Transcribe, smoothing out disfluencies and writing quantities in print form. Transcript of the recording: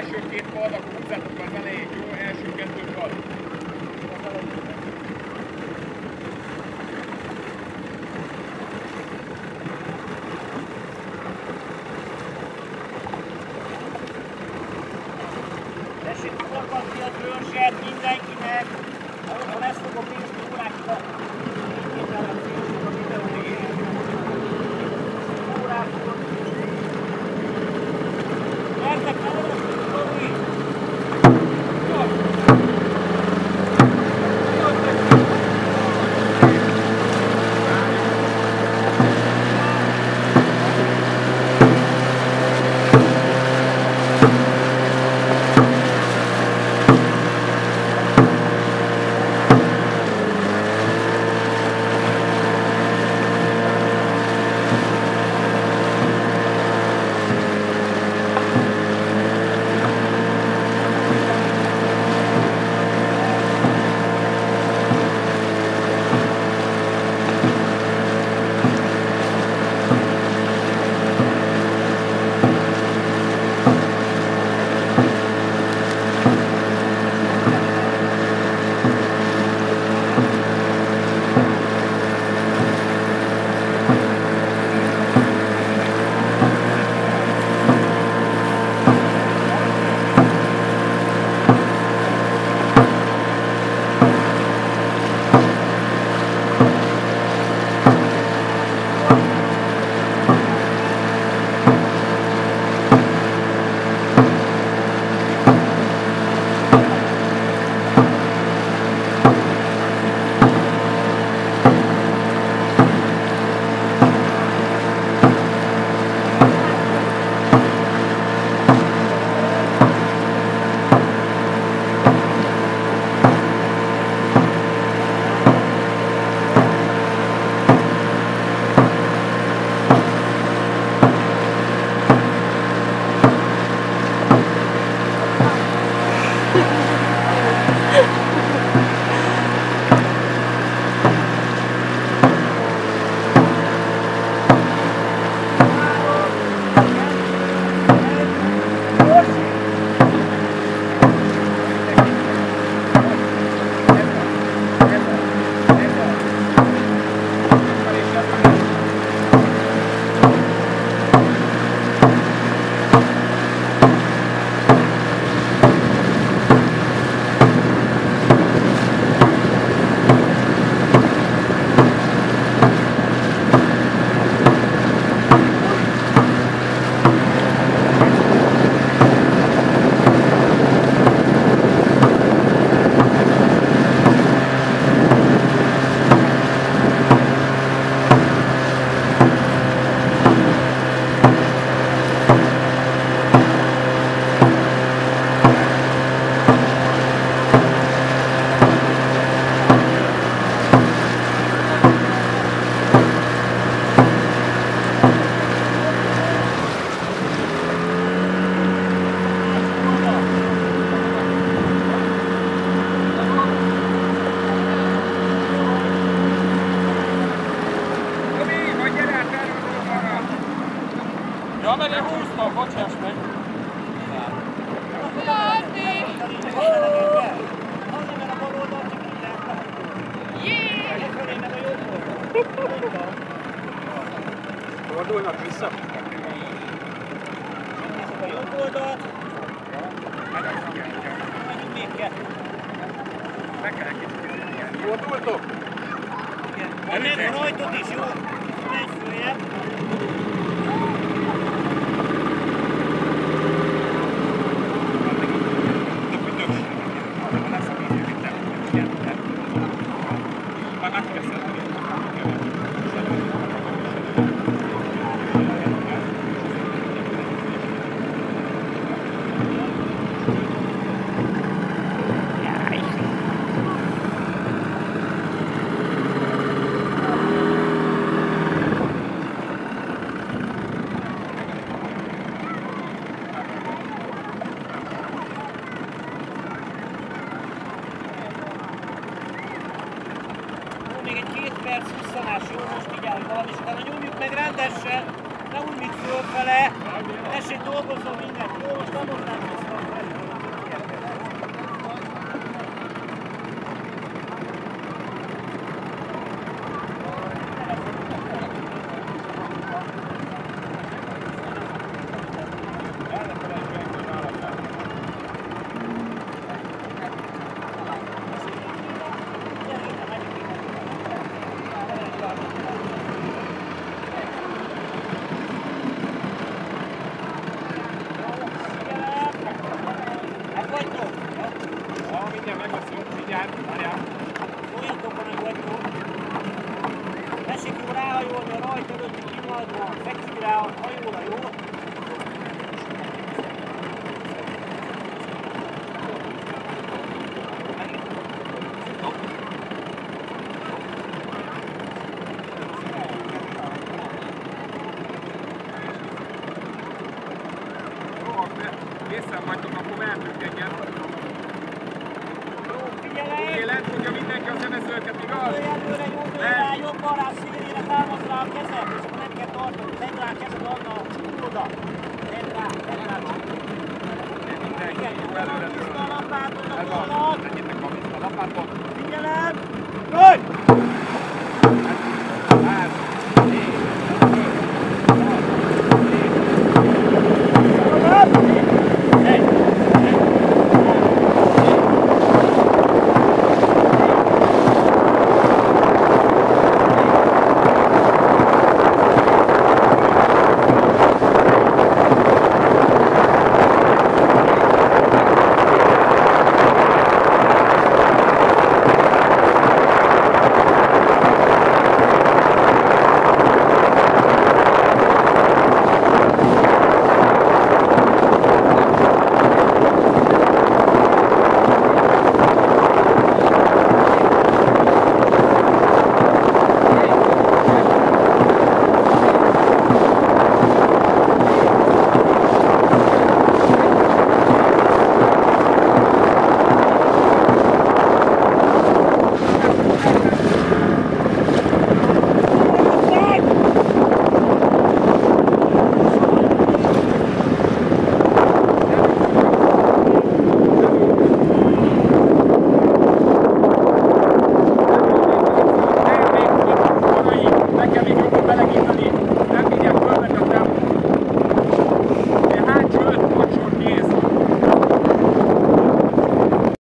első két pad, akkor húzzátok be az elejét, jó? Első kettő pad. Tessék kirakadni a törzset mindenkinek, ha lesz fogok nézni órákra. Kétségtelen a fénység a videóért. Órákon. Gyertek, ne legyetek, Tomi! Ja, mert én húztam, bocsáss meg! Fordulnak vissza? A jobb oldalt. Megyünk még kettő. Meg kell egy kicsit. Fordultok? Van egy rajtod is, jó? Menj följebb. Még egy 2 perc visszanás, jó, most vigyázz valami, és utána nyomjuk meg rendesen. Ne úgy, mint fölfele. Tessék, dolgozzon mindent. Jó, most nem hozzám vissza a felé. Tessék jól ráhajolni a rajt előtti pillanatban, fekszik rá a hajóra, jó? Készen vagytok, akkor mehetünk egyet. Figyelj! Oké, lent fogja mindenki a szemezőket, igaz? Előre, rá, jobban rá, szélére támasz rá a kezed, és akkor nem kell tartani. Tedd rá a kezed annak a csúroda. Tedd rá. Igen, jó, előre. A lapátot a vonat. Tegyetek a lapátot. Figyelem! Rajt!